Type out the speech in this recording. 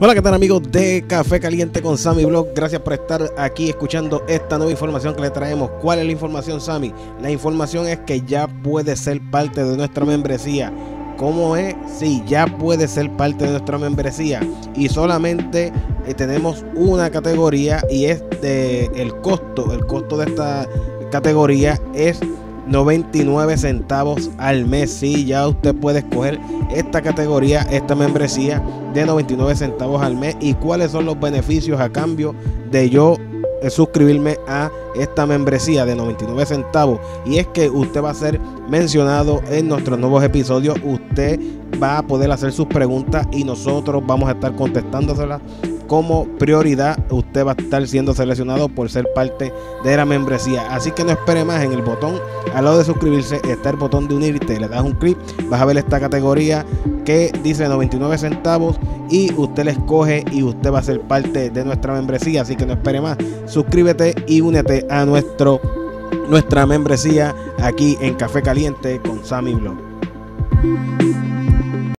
Hola, ¿qué tal amigos de Café Caliente con Sammy Blog? Gracias por estar aquí escuchando esta nueva información que le traemos. ¿Cuál es la información, Sammy? La información es que ya puede ser parte de nuestra membresía. ¿Cómo es? Sí, ya puede ser parte de nuestra membresía. Y solamente tenemos una categoría y es el costo. El costo de esta categoría es 99 centavos al mes. Sí, ya usted puede escoger esta categoría, esta membresía de 99 centavos al mes. ¿Y cuáles son los beneficios a cambio de yo suscribirme a esta membresía de 99 centavos? Y es que usted va a ser mencionado en nuestros nuevos episodios. Usted va a poder hacer sus preguntas y nosotros vamos a estar contestándoselas como prioridad. Usted va a estar siendo seleccionado por ser parte de la membresía. Así que no espere más. En el botón al lado de suscribirse está el botón de unirte. Le das un clic, vas a ver esta categoría que dice 99 centavos y usted la escoge y usted va a ser parte de nuestra membresía. Así que no espere más. Suscríbete y únete a nuestra membresía aquí en Café Caliente con Sammy Blog.